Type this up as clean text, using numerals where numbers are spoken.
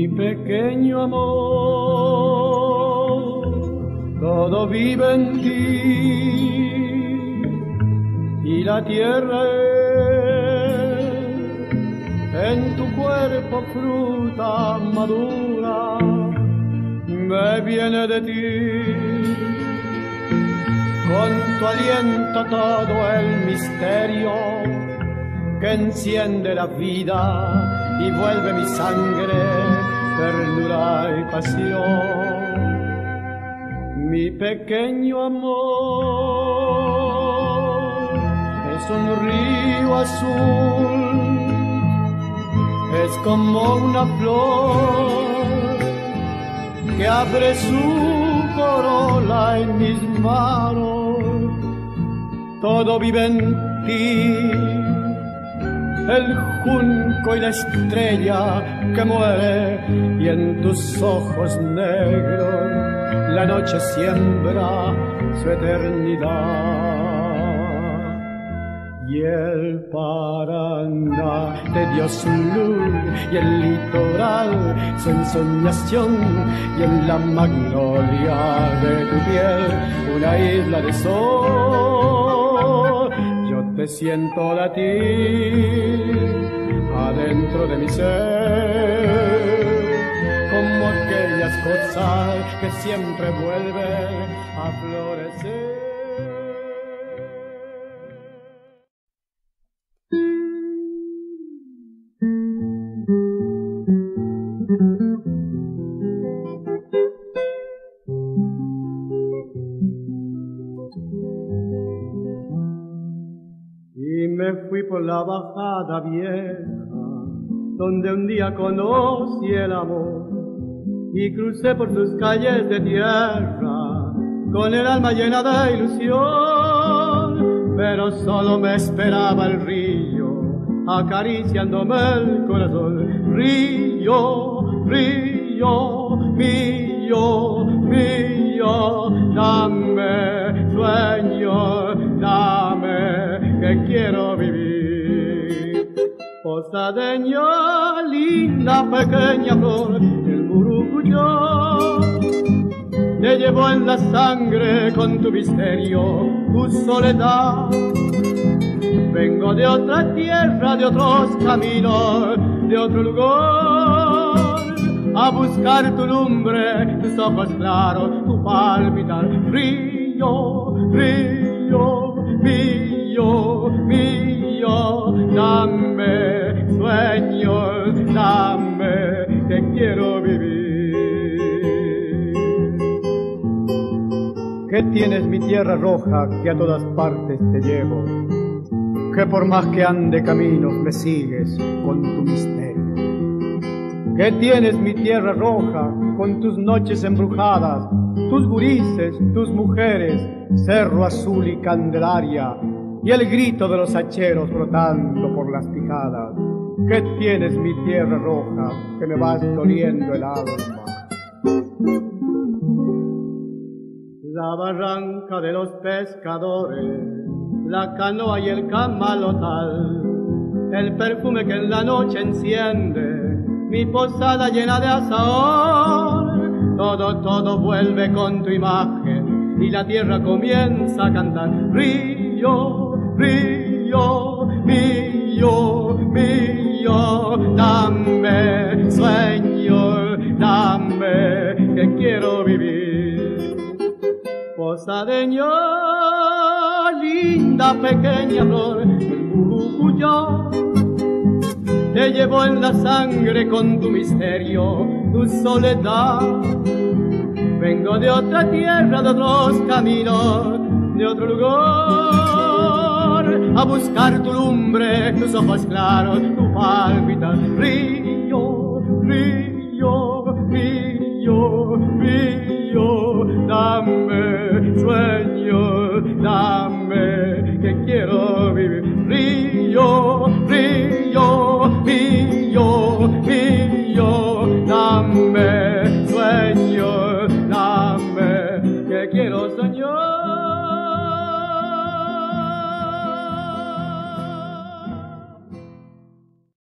Mi pequeño amor, todo vive en ti y la tierra es en tu cuerpo fruta madura, me viene de ti. Con tu aliento todo el misterio que enciende la vida y vuelve mi sangre ternura y pasión. Mi pequeño amor es un río azul, es como una flor que abre su corola en mis manos. Todo vive en ti, el junco y la estrella que muere, y en tus ojos negros la noche siembra su eternidad. Y el Paraná te dio su luz, y el litoral su ensoñación, y en la magnolia de tu piel una isla de sol. Yo te siento latir adentro de mi ser, como aquellas cosas que siempre vuelven a florecer. Me fui por la bajada vieja, donde un día conocí el amor, y crucé por sus calles de tierra, con el alma llena de ilusión, pero solo me esperaba el río, acariciándome el corazón. Río, río, mío, mío, dame sueño, dame que quiero vivir. Posadeña, linda pequeña flor, el murucuyó te llevó en la sangre con tu misterio, tu soledad. Vengo de otra tierra, de otros caminos, de otro lugar, a buscar tu lumbre, tus ojos claros, tu palpitar. Río, río, mío, mío, dame sueños, dame que quiero vivir. ¿Qué tienes, mi tierra roja, que a todas partes te llevo? Que por más que ande caminos me sigues con tu misterio. ¿Qué tienes, mi tierra roja, con tus noches embrujadas, tus gurises, tus mujeres, cerro azul y candelaria, y el grito de los hacheros brotando por las picadas? ¿Qué tienes, mi tierra roja, que me vas doliendo el alma? La barranca de los pescadores, la canoa y el camalotal, el perfume que en la noche enciende mi posada llena de azahón. Todo vuelve con tu imagen y la tierra comienza a cantar. Río, río, mío, mío, dame sueño, dame que quiero vivir. Posadeña, linda pequeña flor, el murucuyó te llevó en la sangre con tu misterio, tu soledad. Vengo de otra tierra, de otros caminos, de otro lugar, a buscar tu lumbre, tus ojos claros, tu palpitar. Río,